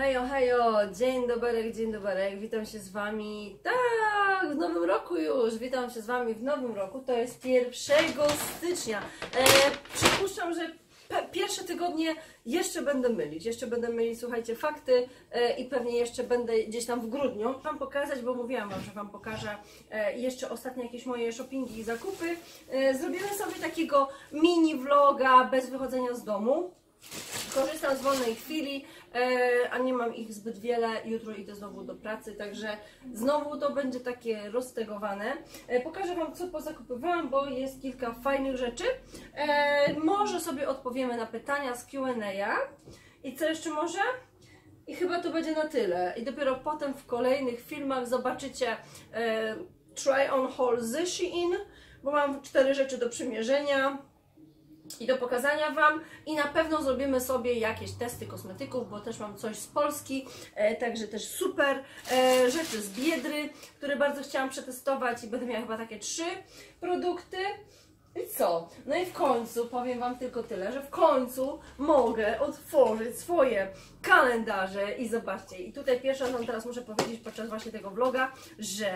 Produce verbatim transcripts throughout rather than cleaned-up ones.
Hejo, hejo, dzień dobry, dzień dobry, witam się z Wami, tak, w nowym roku już, witam się z Wami w nowym roku, to jest pierwszego stycznia, e, przypuszczam, że pierwsze tygodnie jeszcze będę mylić, jeszcze będę mylić, słuchajcie, fakty e, i pewnie jeszcze będę gdzieś tam w grudniu Wam pokazać, bo mówiłam Wam, że Wam pokażę e, jeszcze ostatnie jakieś moje shoppingi i zakupy. E, zrobimy sobie takiego mini vloga bez wychodzenia z domu. Korzystam z wolnej chwili, e, a nie mam ich zbyt wiele, jutro idę znowu do pracy, także znowu to będzie takie roztegowane. E, pokażę Wam, co pozakupywałam, bo jest kilka fajnych rzeczy. E, może sobie odpowiemy na pytania z Q and A. I co jeszcze może? I chyba to będzie na tyle. I dopiero potem w kolejnych filmach zobaczycie e, try on haul z Shein, bo mam cztery rzeczy do przymierzenia i do pokazania Wam, i na pewno zrobimy sobie jakieś testy kosmetyków, bo też mam coś z Polski, e, także też super e, rzeczy z Biedry, które bardzo chciałam przetestować i będę miała chyba takie trzy produkty. I co? No i w końcu powiem Wam tylko tyle, że w końcu mogę otworzyć swoje kalendarze i zobaczcie, i tutaj pierwsza Wam teraz muszę powiedzieć podczas właśnie tego vloga, że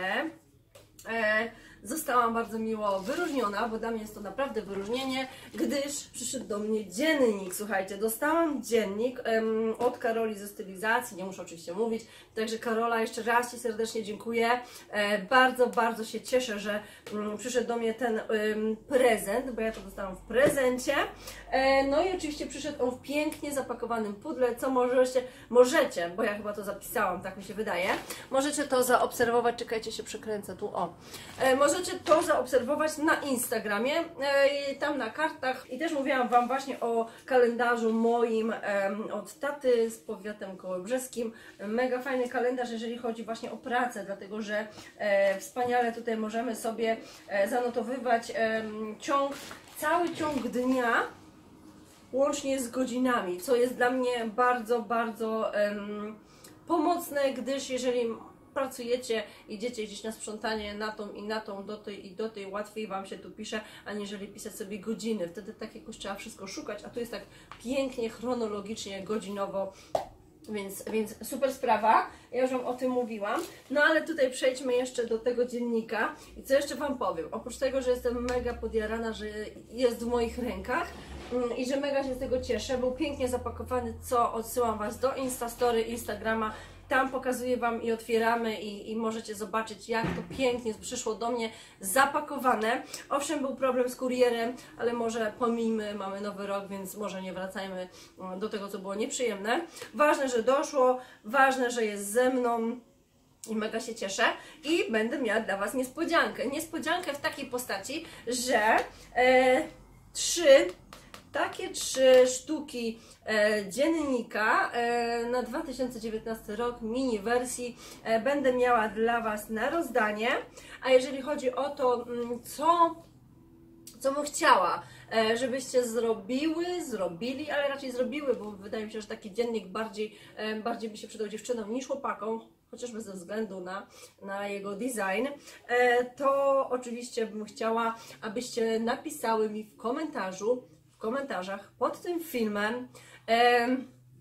e, zostałam bardzo miło wyróżniona, bo dla mnie jest to naprawdę wyróżnienie, gdyż przyszedł do mnie dziennik. Słuchajcie, dostałam dziennik um, od Karoli ze stylizacji, nie muszę oczywiście mówić, także Karola, jeszcze raz Ci serdecznie dziękuję. E, bardzo, bardzo się cieszę, że um, przyszedł do mnie ten um, prezent, bo ja to dostałam w prezencie. E, no i oczywiście przyszedł on w pięknie zapakowanym pudle, co możecie, możecie, bo ja chyba to zapisałam, tak mi się wydaje, możecie to zaobserwować, czekajcie, się przekręcę tu, o. E, Możecie to zaobserwować na Instagramie, e, tam na kartach, i też mówiłam Wam właśnie o kalendarzu moim e, od taty z powiatem kołobrzeskim. Mega fajny kalendarz, jeżeli chodzi właśnie o pracę, dlatego że e, wspaniale tutaj możemy sobie e, zanotowywać e, ciąg, cały ciąg dnia, łącznie z godzinami, co jest dla mnie bardzo, bardzo e, pomocne, gdyż jeżeli pracujecie, idziecie gdzieś na sprzątanie na tą i na tą, do tej i do tej, łatwiej Wam się tu pisze, aniżeli pisać sobie godziny. Wtedy tak jakoś trzeba wszystko szukać, a tu jest tak pięknie, chronologicznie, godzinowo, więc, więc super sprawa. Ja już Wam o tym mówiłam. No ale tutaj przejdźmy jeszcze do tego dziennika i co jeszcze Wam powiem. Oprócz tego, że jestem mega podjarana, że jest w moich rękach i że mega się z tego cieszę, był pięknie zapakowany, co odsyłam Was do Instastory, Instagrama. Tam pokazuję Wam i otwieramy i, i możecie zobaczyć, jak to pięknie przyszło do mnie zapakowane. Owszem, był problem z kurierem, ale może pomijmy, mamy nowy rok, więc może nie wracajmy do tego, co było nieprzyjemne. Ważne, że doszło, ważne, że jest ze mną i mega się cieszę. I będę miała dla Was niespodziankę. Niespodziankę w takiej postaci, że e, trzy Takie trzy sztuki e, dziennika e, na dwa tysiące dziewiętnasty rok, mini wersji, e, będę miała dla Was na rozdanie. A jeżeli chodzi o to, m, co, co bym chciała, e, żebyście zrobiły, zrobili, ale raczej zrobiły, bo wydaje mi się, że taki dziennik bardziej, e, bardziej by się przydał dziewczynom niż chłopakom, chociażby ze względu na, na jego design, e, to oczywiście bym chciała, abyście napisały mi w komentarzu, w komentarzach pod tym filmem e,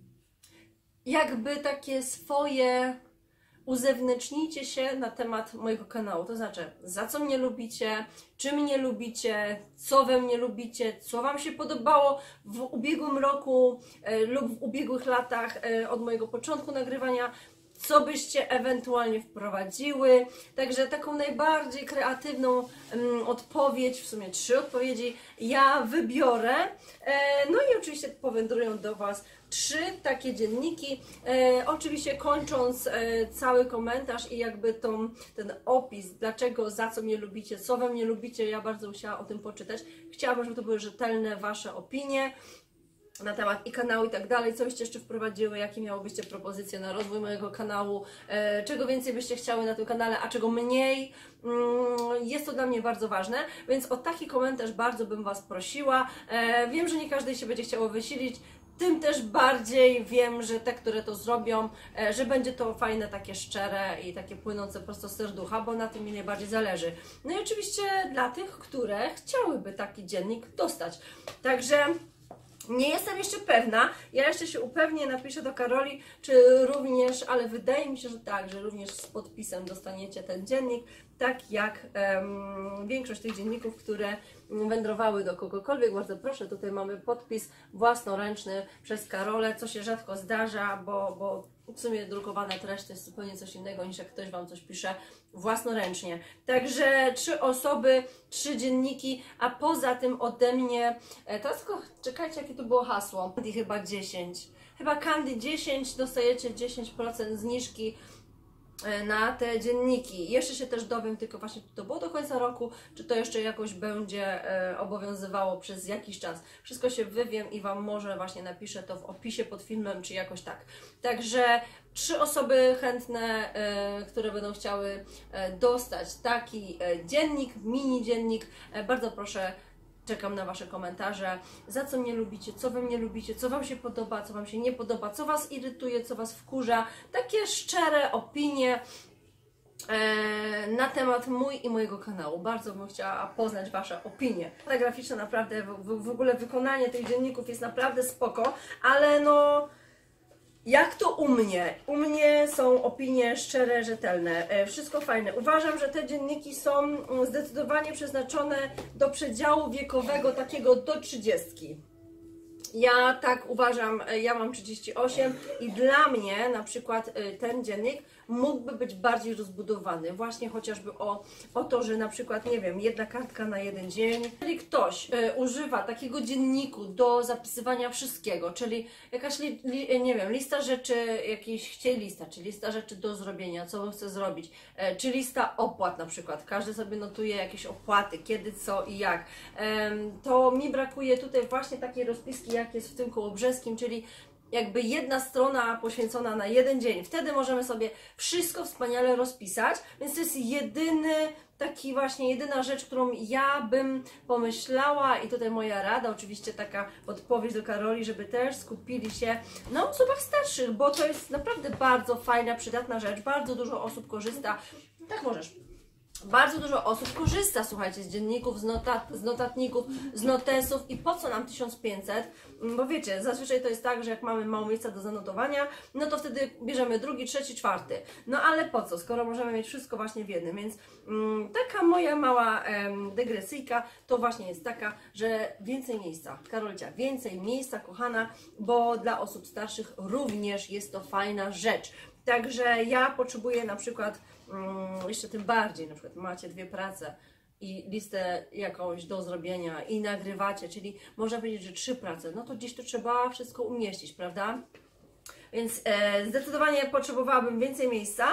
jakby takie swoje, uzewnętrznijcie się na temat mojego kanału, to znaczy za co mnie lubicie, czy mnie lubicie, co we mnie lubicie, co Wam się podobało w ubiegłym roku e, lub w ubiegłych latach e, od mojego początku nagrywania, co byście ewentualnie wprowadziły. Także taką najbardziej kreatywną um, odpowiedź, w sumie trzy odpowiedzi, ja wybiorę. E, no i oczywiście powędrują do Was trzy takie dzienniki. E, oczywiście kończąc e, cały komentarz i jakby tą, ten opis, dlaczego, za co mnie lubicie, co we mnie lubicie, ja bardzo chciałam o tym poczytać. Chciałabym, żeby to były rzetelne Wasze opinie na temat i kanału i tak dalej, co byście jeszcze wprowadziły, jakie miałobyście propozycje na rozwój mojego kanału, e, czego więcej byście chciały na tym kanale, a czego mniej. Mm, jest to dla mnie bardzo ważne, więc o taki komentarz bardzo bym Was prosiła. E, wiem, że nie każdy się będzie chciało wysilić, tym też bardziej wiem, że te, które to zrobią, e, że będzie to fajne, takie szczere i takie płynące prosto z serducha, bo na tym mi najbardziej zależy. No i oczywiście dla tych, które chciałyby taki dziennik dostać. Także Nie jestem jeszcze pewna, ja jeszcze się upewnię, napiszę do Karoli, czy również, ale wydaje mi się, że tak, że również z podpisem dostaniecie ten dziennik, tak jak um, większość tych dzienników, które wędrowały do kogokolwiek. Bardzo proszę, tutaj mamy podpis własnoręczny przez Karolę, co się rzadko zdarza, bo, bo w sumie drukowana treść to jest zupełnie coś innego, niż jak ktoś Wam coś pisze własnoręcznie. Także trzy osoby, trzy dzienniki, a poza tym ode mnie, teraz tylko czekajcie, jakie to było hasło, Candy chyba dziesięć, chyba Candy dziesięć, dostajecie dziesięć procent zniżki na te dzienniki. Jeszcze się też dowiem, tylko właśnie to było do końca roku, czy to jeszcze jakoś będzie e, obowiązywało przez jakiś czas. Wszystko się wywiem i Wam może właśnie napiszę to w opisie pod filmem, czy jakoś tak. Także trzy osoby chętne, e, które będą chciały e, dostać taki e, dziennik, mini dziennik, e, bardzo proszę. Czekam na Wasze komentarze, za co mnie lubicie, co Wy mnie lubicie, co Wam się podoba, co Wam się nie podoba, co Was irytuje, co Was wkurza. Takie szczere opinie e, na temat mój i mojego kanału. Bardzo bym chciała poznać Wasze opinie. Ta graficzna naprawdę, w, w ogóle wykonanie tych dzienników jest naprawdę spoko, ale no... Jak to u mnie? U mnie są opinie szczere, rzetelne, e, wszystko fajne. Uważam, że te dzienniki są zdecydowanie przeznaczone do przedziału wiekowego takiego do trzydziestki. Ja tak uważam, ja mam trzydzieści osiem i dla mnie na przykład ten dziennik mógłby być bardziej rozbudowany, właśnie chociażby o, o to, że na przykład, nie wiem, jedna kartka na jeden dzień. Jeżeli ktoś y, używa takiego dzienniku do zapisywania wszystkiego, czyli jakaś, li, li, nie wiem, lista rzeczy, jakiejś chciej lista, czy lista rzeczy do zrobienia, co on chce zrobić, y, czy lista opłat na przykład, każdy sobie notuje jakieś opłaty, kiedy, co i jak, y, to mi brakuje tutaj właśnie takiej rozpiski, jak jest w tym kołobrzeskim, czyli jakby jedna strona poświęcona na jeden dzień. Wtedy możemy sobie wszystko wspaniale rozpisać, więc to jest jedyny taki właśnie, jedyna rzecz, którą ja bym pomyślała i tutaj moja rada, oczywiście taka odpowiedź do Karoli, żeby też skupili się na osobach starszych, bo to jest naprawdę bardzo fajna, przydatna rzecz, bardzo dużo osób korzysta. Tak możesz. Bardzo dużo osób korzysta, słuchajcie, z dzienników, z, notat, z notatników, z notesów i po co nam tysiąc pięćset? Bo wiecie, zazwyczaj to jest tak, że jak mamy mało miejsca do zanotowania, no to wtedy bierzemy drugi, trzeci, czwarty. No ale po co, skoro możemy mieć wszystko właśnie w jednym, więc mm, taka moja mała em, dygresyjka to właśnie jest taka, że więcej miejsca, Karolcia, więcej miejsca, kochana, bo dla osób starszych również jest to fajna rzecz. Także ja potrzebuję na przykład, um, jeszcze tym bardziej, na przykład macie dwie prace i listę jakąś do zrobienia i nagrywacie, czyli można powiedzieć, że trzy prace, no to gdzieś to trzeba wszystko umieścić, prawda? Więc e, zdecydowanie potrzebowałabym więcej miejsca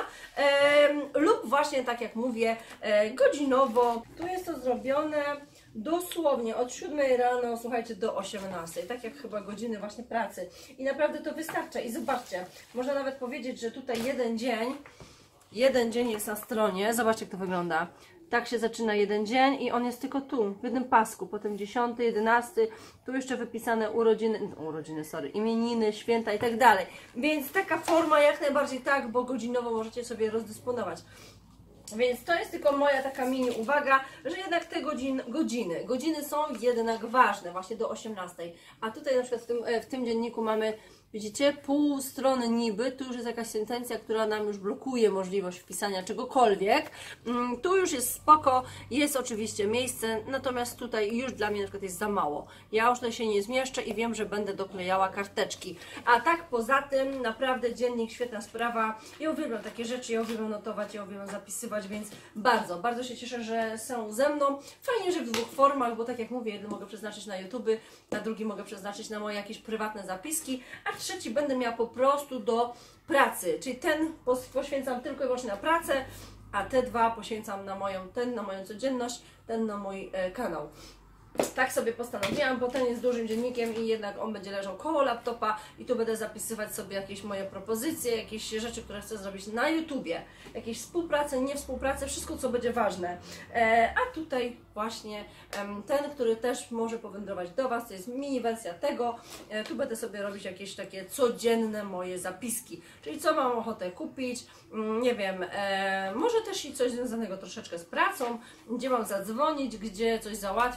e, lub właśnie tak jak mówię, e, godzinowo. Tu jest to zrobione dosłownie od siódmej rano, słuchajcie, do osiemnastej, tak jak chyba godziny właśnie pracy i naprawdę to wystarcza i zobaczcie, można nawet powiedzieć, że tutaj jeden dzień, jeden dzień jest na stronie, zobaczcie jak to wygląda. Tak się zaczyna jeden dzień i on jest tylko tu, w jednym pasku, potem dziesiąty, jedenasty, tu jeszcze wypisane urodziny, urodziny, sorry, imieniny, święta i tak dalej. Więc taka forma jak najbardziej tak, bo godzinowo możecie sobie rozdysponować. Więc to jest tylko moja taka mini uwaga, że jednak te godzin, godziny, godziny są jednak ważne, właśnie do osiemnastej. A tutaj na przykład w tym, w tym dzienniku mamy, widzicie, pół strony niby, tu już jest jakaś sentencja, która nam już blokuje możliwość wpisania czegokolwiek. Tu już jest spoko, jest oczywiście miejsce, natomiast tutaj już dla mnie na przykład jest za mało. Ja już tutaj się nie zmieszczę i wiem, że będę doklejała karteczki. A tak poza tym, naprawdę dziennik, świetna sprawa. Ja uwielbiam takie rzeczy, ja uwielbiam notować, ja uwielbiam zapisywać, więc bardzo, bardzo się cieszę, że są ze mną. Fajnie, że w dwóch formach, bo tak jak mówię, jeden mogę przeznaczyć na YouTube, a drugi mogę przeznaczyć na moje jakieś prywatne zapiski, a trzeci będę miała po prostu do pracy, czyli ten poświęcam tylko i wyłącznie na pracę, a te dwa poświęcam na moją, ten na moją codzienność, ten na mój e, kanał. Tak sobie postanowiłam, bo ten jest dużym dziennikiem i jednak on będzie leżał koło laptopa i tu będę zapisywać sobie jakieś moje propozycje, jakieś rzeczy, które chcę zrobić na YouTubie, jakieś współpracę, nie współpracę, wszystko co będzie ważne. E, a tutaj właśnie em, ten, który też może powędrować do Was, to jest mini wersja tego. E, tu będę sobie robić jakieś takie codzienne moje zapiski, czyli co mam ochotę kupić, mm, nie wiem, e, może też i coś związanego troszeczkę z pracą, gdzie mam zadzwonić, gdzie coś załatwić,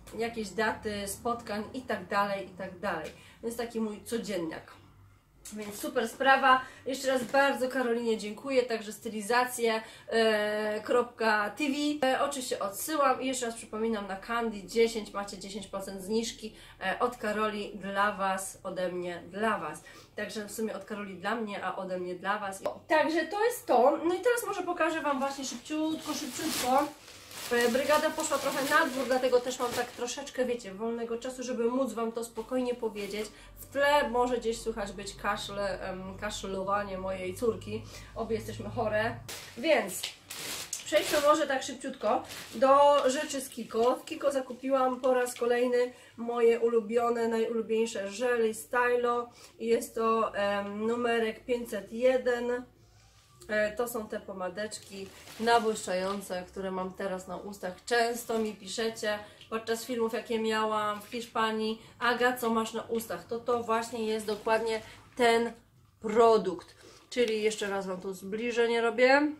jakieś daty, spotkań i tak dalej, i tak dalej. Więc taki mój codzienniak. Więc super sprawa. Jeszcze raz bardzo Karolinie dziękuję, także stylizację e, .tv. E, oczywiście odsyłam i jeszcze raz przypominam na Candy dziesięć, macie dziesięć procent zniżki e, od Karoli dla Was, ode mnie dla Was. Także w sumie od Karoli dla mnie, a ode mnie dla Was. O, także to jest to. No i teraz może pokażę Wam właśnie szybciutko, szybciutko. Brygada poszła trochę na dwór, dlatego też mam tak troszeczkę, wiecie, wolnego czasu, żeby móc Wam to spokojnie powiedzieć. W tle może gdzieś słychać być kaszle, um, kaszlowanie mojej córki. Obie jesteśmy chore. Więc przejdźmy może tak szybciutko do rzeczy z Kiko. W Kiko zakupiłam po raz kolejny moje ulubione, najulubieńsze żele Stylo. Jest to um, numerek pięćset jeden. To są te pomadeczki nabłyszczające, które mam teraz na ustach. Często mi piszecie podczas filmów, jakie miałam w Hiszpanii: Aga, co masz na ustach? To to właśnie jest dokładnie ten produkt. Czyli jeszcze raz Wam tu zbliżenie robię.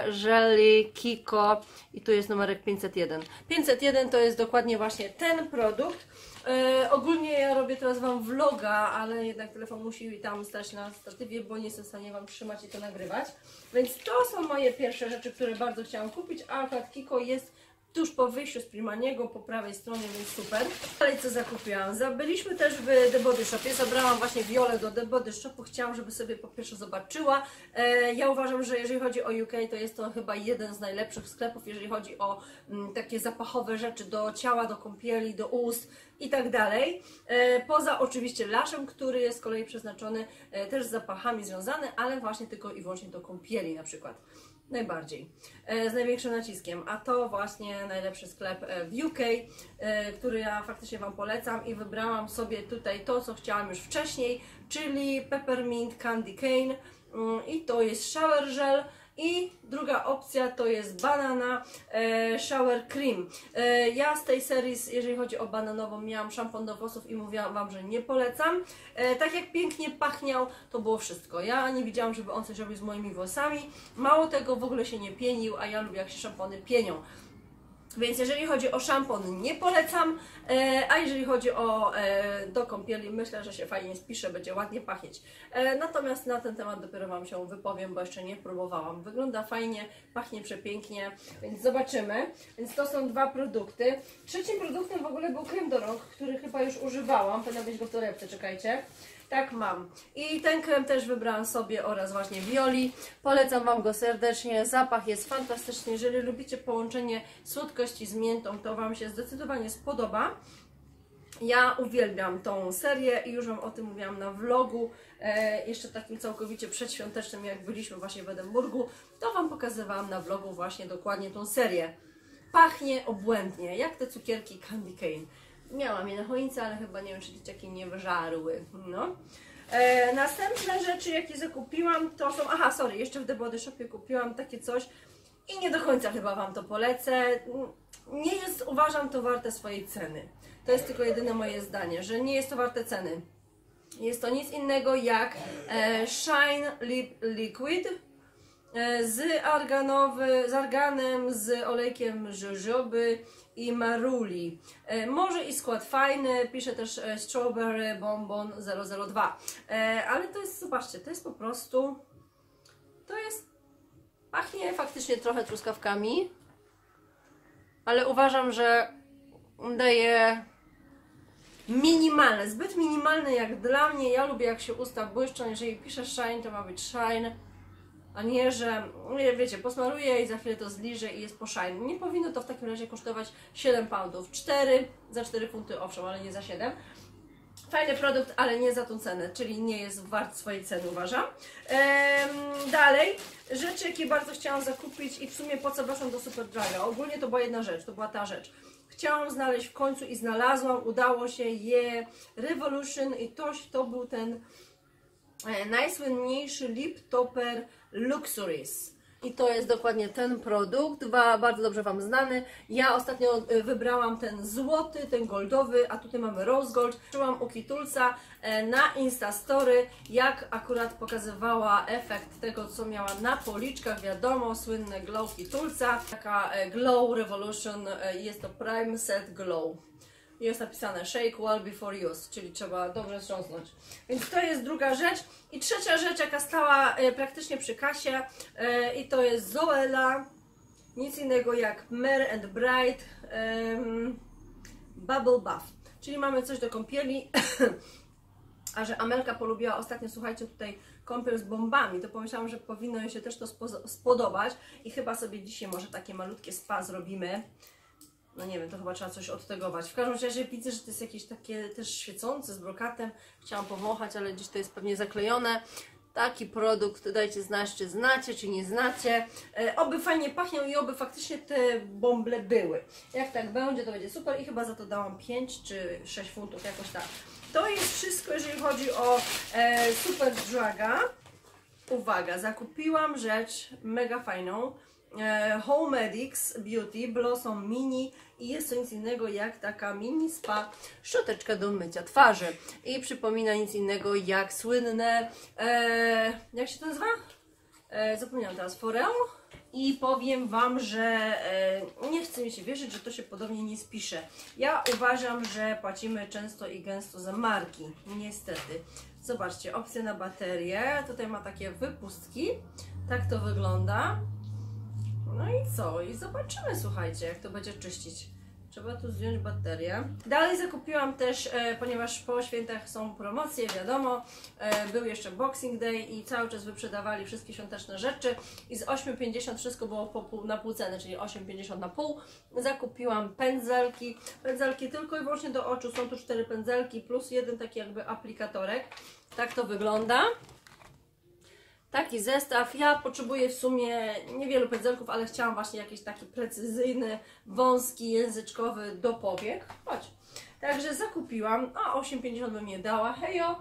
Jelly Kiko i tu jest numerek pięćset jeden. pięćset jeden to jest dokładnie właśnie ten produkt. Yy, ogólnie ja robię teraz Wam vloga, ale jednak telefon musi tam stać na statywie, bo nie jestem w stanie Wam trzymać i to nagrywać. Więc to są moje pierwsze rzeczy, które bardzo chciałam kupić, a akurat Kiko jest tuż po wyjściu z Primaniego, po prawej stronie, więc super. Ale co zakupiłam? Byliśmy też w The Body Shopie, zabrałam właśnie Wiolę do The Body Shopu, chciałam, żeby sobie po pierwsze zobaczyła. E, ja uważam, że jeżeli chodzi o U K, to jest to chyba jeden z najlepszych sklepów, jeżeli chodzi o m, takie zapachowe rzeczy do ciała, do kąpieli, do ust i tak dalej. E, poza oczywiście laszem, który jest z kolei przeznaczony e, też z zapachami związany, ale właśnie tylko i wyłącznie do kąpieli na przykład. Najbardziej, z największym naciskiem, a to właśnie najlepszy sklep w U K, który ja faktycznie Wam polecam i wybrałam sobie tutaj to, co chciałam już wcześniej, czyli Peppermint Candy Cane i to jest shower gel. I druga opcja to jest banana e, shower cream. E, ja z tej serii, jeżeli chodzi o bananową, miałam szampon do włosów i mówiłam Wam, że nie polecam. E, tak jak pięknie pachniał, to było wszystko. Ja nie widziałam, żeby on coś robił z moimi włosami. Mało tego, w ogóle się nie pienił, a ja lubię, jak się szampony pienią. Więc jeżeli chodzi o szampon, nie polecam, e, a jeżeli chodzi o e, do kąpieli, myślę, że się fajnie spisze, będzie ładnie pachnieć. E, natomiast na ten temat dopiero Wam się wypowiem, bo jeszcze nie próbowałam. Wygląda fajnie, pachnie przepięknie, więc zobaczymy. Więc to są dwa produkty. Trzecim produktem w ogóle był krem do rąk, który chyba już używałam. Powinna być go w torebce, czekajcie. Tak mam. I ten krem też wybrałam sobie oraz właśnie Wioli. Polecam Wam go serdecznie. Zapach jest fantastyczny. Jeżeli lubicie połączenie słodkości z miętą, to Wam się zdecydowanie spodoba. Ja uwielbiam tą serię i już Wam o tym mówiłam na vlogu, e, jeszcze takim całkowicie przedświątecznym, jak byliśmy właśnie w Edynburgu, to Wam pokazywałam na vlogu właśnie dokładnie tą serię. Pachnie obłędnie, jak te cukierki Candy Cane. Miałam je na choince, ale chyba nie wiem, czy dzieciaki nie wyżarły. No. E, następne rzeczy, jakie zakupiłam, to są... Aha, sorry, jeszcze w The Body Shopie kupiłam takie coś i nie do końca chyba Wam to polecę. Nie jest, uważam, to warte swojej ceny. To jest tylko jedyne moje zdanie, że nie jest to warte ceny. Jest to nic innego jak e, Shine Lip Liquid e, z, arganowy, z arganem, z olejkiem jojoby i maruli. E, może i skład fajny, pisze też e, Strawberry Bonbon zero zero dwa. E, ale to jest, zobaczcie, to jest po prostu, to jest, pachnie faktycznie trochę truskawkami, ale uważam, że daje minimalne, zbyt minimalne jak dla mnie. Ja lubię, jak się usta błyszczą. Jeżeli piszę shine, to ma być shine, a nie, że wiecie, posmaruję i za chwilę to zliżę i jest po shine. Nie powinno to w takim razie kosztować siedem poundów. cztery za cztery funty, owszem, ale nie za siedem. Fajny produkt, ale nie za tą cenę, czyli nie jest wart swojej ceny, uważam. Ehm, dalej, rzeczy, jakie bardzo chciałam zakupić i w sumie po co weszłam do Superdraga. Ogólnie to była jedna rzecz, to była ta rzecz. Chciałam znaleźć w końcu i znalazłam, udało się, je Revolution i to, to był ten e, najsłynniejszy Lip Topper Luxuries. I to jest dokładnie ten produkt, bardzo dobrze Wam znany. Ja ostatnio wybrałam ten złoty, ten goldowy, a tutaj mamy rose gold. Czułam u Kitulca na Instastory, jak akurat pokazywała efekt tego, co miała na policzkach. Wiadomo, słynne glow Kitulca. Taka Glow Revolution, jest to Prime Set Glow. jest napisane shake well before use, czyli trzeba dobrze wstrząsnąć. Więc to jest druga rzecz. I trzecia rzecz, jaka stała e, praktycznie przy kasie, e, i to jest Zoella, nic innego jak Mer and Bright e, Bubble Bath, czyli mamy coś do kąpieli. A że Amelka polubiła ostatnio, słuchajcie, tutaj kąpiel z bombami, to pomyślałam, że powinno jej się też to spodobać i chyba sobie dzisiaj może takie malutkie spa zrobimy. No nie wiem, to chyba trzeba coś odtegować. W każdym razie widzę, że to jest jakieś takie też świecące z brokatem. Chciałam powąchać, ale gdzieś to jest pewnie zaklejone. Taki produkt, dajcie znać, czy znacie, czy nie znacie. E, oby fajnie pachniał i oby faktycznie te bąble były. Jak tak będzie, to będzie super i chyba za to dałam pięć czy sześć funtów, jakoś tak. To jest wszystko, jeżeli chodzi o e, Super Draga. Uwaga, zakupiłam rzecz mega fajną. E, Homedics Beauty Blossom Mini i jest to nic innego jak taka mini spa szczoteczka do mycia twarzy. I przypomina nic innego jak słynne, e, jak się to nazywa? E, zapomniałam teraz, Foreo. I powiem Wam, że e, nie chce mi się wierzyć, że to się podobnie nie spisze. Ja uważam, że płacimy często i gęsto za marki, niestety. Zobaczcie, opcje na baterię, tutaj ma takie wypustki, tak to wygląda. No i co? I zobaczymy, słuchajcie, jak to będzie czyścić. Trzeba tu zdjąć baterię. Dalej zakupiłam też, e, ponieważ po świętach są promocje, wiadomo, e, był jeszcze Boxing Day i cały czas wyprzedawali wszystkie świąteczne rzeczy i z osiem pięćdziesiąt wszystko było po pół, na pół ceny, czyli osiem pięćdziesiąt na pół. Zakupiłam pędzelki, pędzelki tylko i wyłącznie do oczu, są tu cztery pędzelki plus jeden taki jakby aplikatorek. Tak to wygląda. Taki zestaw. Ja potrzebuję w sumie niewielu pędzelków, ale chciałam właśnie jakiś taki precyzyjny, wąski, języczkowy do powiek. Chodź. Także zakupiłam. A osiem pięćdziesiąt bym nie dała. Hejo!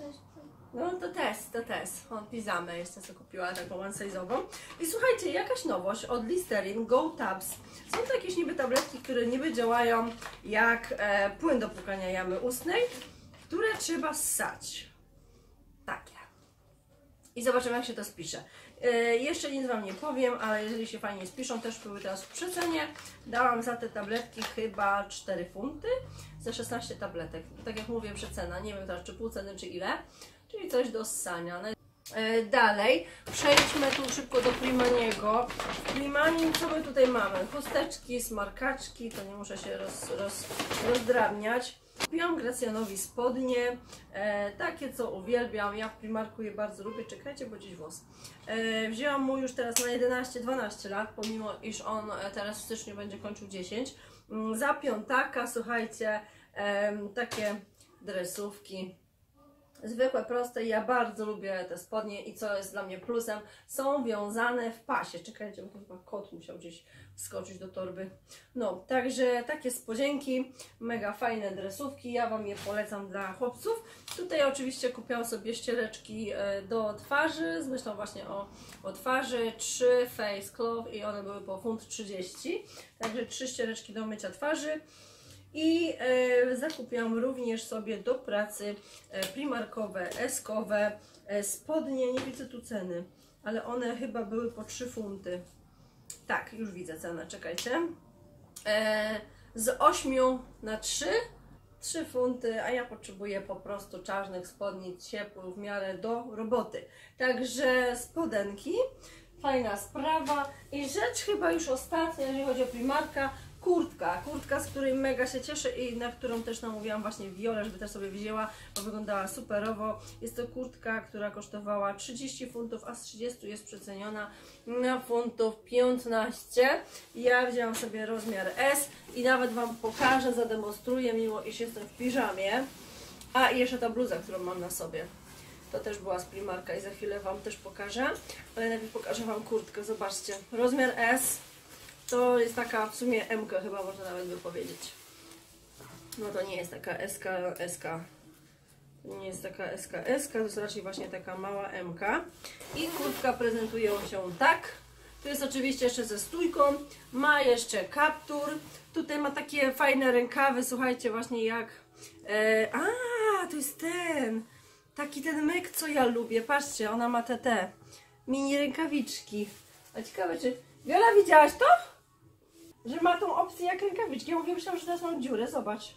No to test, to test. On pizamę jeszcze co kupiła, taką one-size'ową. I słuchajcie, jakaś nowość od Listerine Go Tabs. Są to jakieś niby tabletki, które niby działają jak e, płyn do płukania jamy ustnej, które trzeba ssać. Takie. I zobaczymy, jak się to spisze. Yy, jeszcze nic Wam nie powiem, ale jeżeli się fajnie spiszą, też były teraz w przecenie. Dałam za te tabletki chyba cztery funty za szesnaście tabletek. Tak jak mówię, przecena. Nie wiem teraz, czy pół ceny, czy ile. Czyli coś do ssania. Yy, dalej przejdźmy tu szybko do Primaniego. W Primani co my tutaj mamy? Chusteczki, smarkaczki, to nie muszę się roz, roz, rozdrabniać. Kupiłam Gracjanowi spodnie, e, takie co uwielbiam, ja w Primarku je bardzo lubię, czekajcie, bo gdzieś włos. E, wzięłam mu już teraz na jedenaście dwanaście lat, pomimo iż on teraz w styczniu będzie kończył dziesięć. Za piątaka, słuchajcie, e, takie dresówki. Zwykłe, proste, ja bardzo lubię te spodnie i co jest dla mnie plusem, są wiązane w pasie. Czekajcie, bo chyba kot musiał gdzieś wskoczyć do torby. No, także takie spodzienki, mega fajne dresówki, ja Wam je polecam dla chłopców. Tutaj oczywiście kupiłam sobie ściereczki do twarzy, z myślą właśnie o, o twarzy, trzy face cloth i one były po funt trzydzieści, także trzy ściereczki do mycia twarzy. I e, zakupiłam również sobie do pracy e, primarkowe, eskowe e, spodnie, nie widzę tu ceny, ale one chyba były po trzy funty. Tak, już widzę cenę, czekajcie. E, z ośmiu na trzy, trzy funty, a ja potrzebuję po prostu czarnych spodni, ciepłych w miarę do roboty. Także spodenki, fajna sprawa. I rzecz chyba już ostatnia, jeżeli chodzi o Primarka, kurtka, kurtka, z której mega się cieszę i na którą też namówiłam właśnie Wiolę, żeby też sobie wzięła, bo wyglądała superowo. Jest to kurtka, która kosztowała trzydzieści funtów, a z trzydziestu jest przeceniona na funtów piętnaście. Ja wzięłam sobie rozmiar S i nawet Wam pokażę, zademonstruję, mimo iż jestem w piżamie. A i jeszcze ta bluza, którą mam na sobie. To też była z Primarka i za chwilę Wam też pokażę, ale najpierw pokażę Wam kurtkę, zobaczcie. Rozmiar S. To jest taka w sumie M K chyba można nawet by powiedzieć. No to nie jest taka S K, S K. To nie jest taka S K, S K, to jest raczej właśnie taka mała M K. I kurtka prezentuje się tak. Tu jest oczywiście jeszcze ze stójką. Ma jeszcze kaptur. Tutaj ma takie fajne rękawy, słuchajcie, właśnie jak... E, a, to jest ten. Taki ten myk, co ja lubię. Patrzcie, ona ma te te mini rękawiczki. A ciekawe, czy... Wiola, widziałaś to? Że ma tą opcję jak rękawiczki. Ja mówię, myślałam, że teraz mam dziurę, zobacz.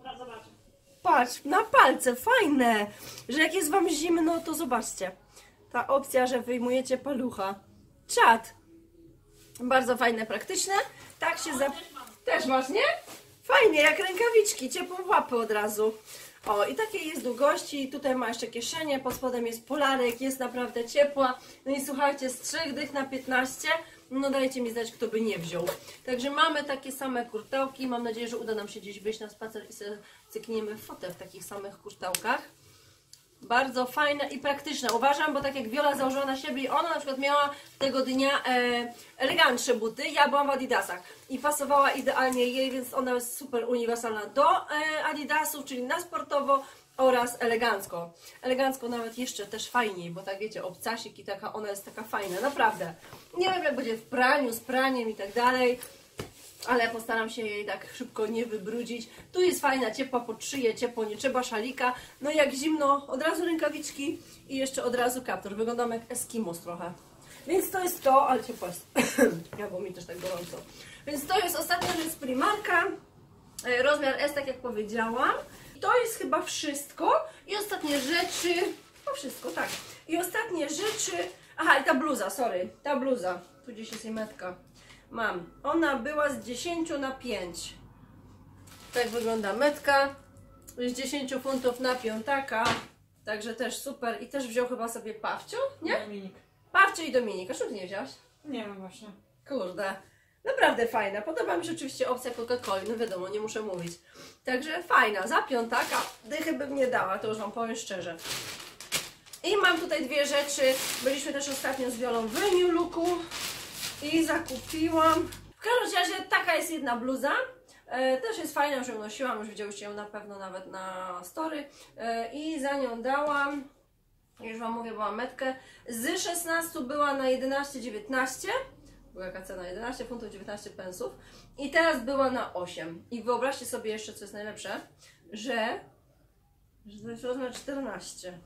Dobra, zobaczę. Patrz, na palce, fajne, że jak jest wam zimno, to zobaczcie. Ta opcja, że wyjmujecie palucha. Czad. Bardzo fajne, praktyczne. Tak się za... Też masz, nie? Fajnie, jak rękawiczki, ciepłą łapę od razu. O, i takiej jest długości, tutaj ma jeszcze kieszenie, pod spodem jest polarek, jest naprawdę ciepła. No i słuchajcie, z trzech dych na piętnaście, no dajcie mi znać, kto by nie wziął. Także mamy takie same kurtałki, mam nadzieję, że uda nam się gdzieś wyjść na spacer i sobie cykniemy fotę w takich samych kurtałkach. Bardzo fajne i praktyczne, uważam, bo tak jak Wiola założyła na siebie i ona na przykład miała tego dnia e, elegantsze buty, ja byłam w Adidasach i pasowała idealnie jej, więc ona jest super uniwersalna do e, Adidasów, czyli na sportowo oraz elegancko. Elegancko nawet jeszcze też fajniej, bo tak wiecie, obcasik i taka, ona jest taka fajna, naprawdę. Nie wiem jak będzie w praniu, z praniem i tak dalej, ale postaram się jej tak szybko nie wybrudzić. Tu jest fajna, ciepła pod szyję, ciepło, nie trzeba szalika. No jak zimno, od razu rękawiczki i jeszcze od razu kaptur. Wyglądam jak Eskimos trochę. Więc to jest to, ale ciepło jest. Ja, bo mi też tak gorąco. Więc to jest ostatnia rzecz z Primarka. Rozmiar S, tak jak powiedziałam. To jest chyba wszystko. I ostatnie rzeczy... To wszystko, tak. I ostatnie rzeczy... Aha, i ta bluza, sorry. Ta bluza. Tu gdzieś jest jej metka. Mam. Ona była z dziesięć na pięć. Tak wygląda metka. Z dziesięć funtów na piątaka. Także też super. I też wziął chyba sobie Pawcio, nie? Dominik. Pawcio i Dominik. A czemu ty nie wziąłeś? Nie wiem właśnie. Kurde. Naprawdę fajna. Podoba mi się oczywiście opcja Coca-Coli. No wiadomo, nie muszę mówić. Także fajna. Za piątaka dychy bym nie dała. To już wam powiem szczerze. I mam tutaj dwie rzeczy. Byliśmy też ostatnio z Wiolą w New Looku. I zakupiłam. W każdym razie taka jest jedna bluza. E, też jest fajna, że ją nosiłam, już widziałyście ją na pewno nawet na story. E, I za nią dałam, już wam mówię, była metkę. Z szesnastu była na jedenaście dziewiętnaście. Była jaka cena? jedenaście funtów dziewiętnaście pensów. I teraz była na osiem. I wyobraźcie sobie jeszcze, co jest najlepsze, że, że to jest rozmiar czternaście.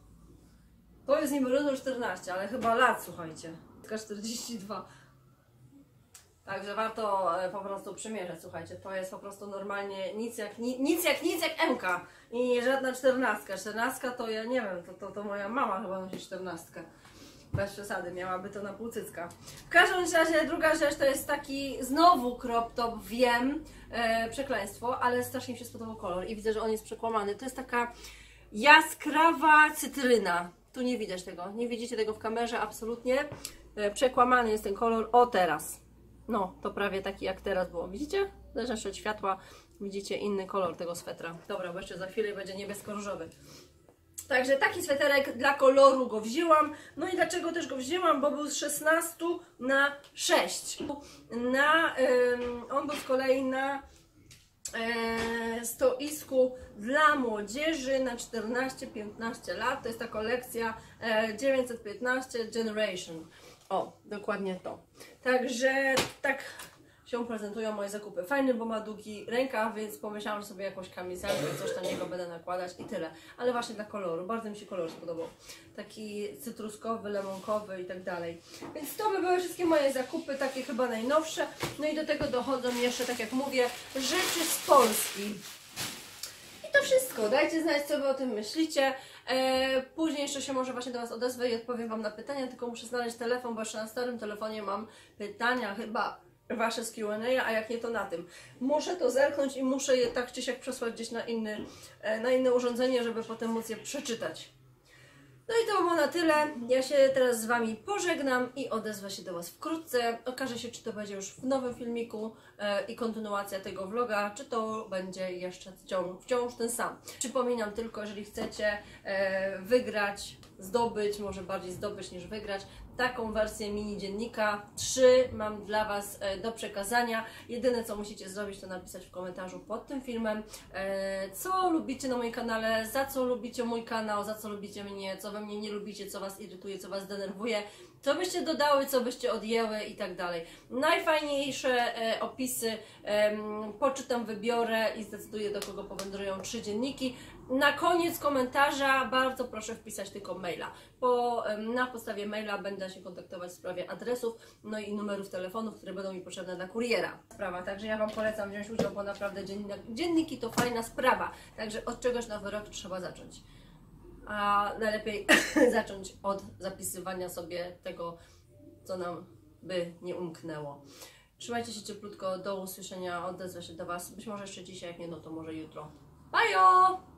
To jest niby rozmiar czternaście, ale chyba lat, słuchajcie. czterdzieści dwa. Także warto e, po prostu przymierzać, słuchajcie, to jest po prostu normalnie nic jak ni, nic jak nic jak M K i nie żadna czternastka. Czternastka to ja nie wiem, to, to, to moja mama chyba nosi czternastkę. Bez przesady, miałaby to na półcycka. W każdym razie druga rzecz to jest taki znowu crop top, wiem, e, przekleństwo, ale strasznie mi się spodobał kolor i widzę, że on jest przekłamany. To jest taka jaskrawa cytryna. Tu nie widać tego, nie widzicie tego w kamerze absolutnie. E, przekłamany jest ten kolor, o teraz. No, to prawie taki jak teraz było. Widzicie? Zależnie od światła widzicie inny kolor tego swetra. Dobra, bo jeszcze za chwilę będzie niebiesko-różowy. Także taki sweterek dla koloru go wzięłam. No i dlaczego też go wzięłam? Bo był z szesnastu na sześć. Na, ym, on był z kolei na e, stoisku dla młodzieży na czternaście piętnaście lat. To jest ta kolekcja e, dziewięćset piętnaście Generation. O, dokładnie to. Także tak się prezentują moje zakupy. Fajny, bo ma długi rękaw, więc pomyślałam, że sobie jakąś kamizelkę, coś tam niego będę nakładać i tyle. Ale właśnie dla koloru. Bardzo mi się kolor spodobał. Taki cytruskowy, lemonkowy i tak dalej. Więc to by były wszystkie moje zakupy, takie chyba najnowsze. No i do tego dochodzą jeszcze, tak jak mówię, rzeczy z Polski. I to wszystko. Dajcie znać, co wy o tym myślicie. E, później jeszcze się może właśnie do was odezwę i odpowiem wam na pytania, tylko muszę znaleźć telefon, bo jeszcze na starym telefonie mam pytania, chyba wasze z Q and A, a jak nie to na tym. Muszę to zerknąć i muszę je tak czy siak przesłać gdzieś na, inny, e, na inne urządzenie, żeby potem móc je przeczytać. No i to było na tyle. Ja się teraz z wami pożegnam i odezwę się do was wkrótce. Okaże się, czy to będzie już w nowym filmiku e, i kontynuacja tego vloga, czy to będzie jeszcze wciąż, wciąż ten sam. Przypominam tylko, jeżeli chcecie e, wygrać, zdobyć, może bardziej zdobyć niż wygrać, taką wersję mini dziennika. Trzy mam dla was e, do przekazania. Jedyne co musicie zrobić, to napisać w komentarzu pod tym filmem, e, co lubicie na moim kanale, za co lubicie mój kanał, za co lubicie mnie, co we mnie nie lubicie, co was irytuje, co was denerwuje, co byście dodały, co byście odjęły i tak dalej. Najfajniejsze e, opisy e, poczytam, wybiorę i zdecyduję, do kogo powędrują trzy dzienniki. Na koniec komentarza bardzo proszę wpisać tylko maila. Po, na podstawie maila będę się kontaktować w sprawie adresów, no i numerów telefonów, które będą mi potrzebne dla kuriera. Sprawa, także ja Wam polecam wziąć udział, bo naprawdę dziennik, dzienniki to fajna sprawa. Także od czegoś nowy rok trzeba zacząć. A najlepiej zacząć od zapisywania sobie tego, co nam by nie umknęło. Trzymajcie się cieplutko, do usłyszenia, odezwę się do Was. Być może jeszcze dzisiaj, jak nie, no to może jutro. Bajo!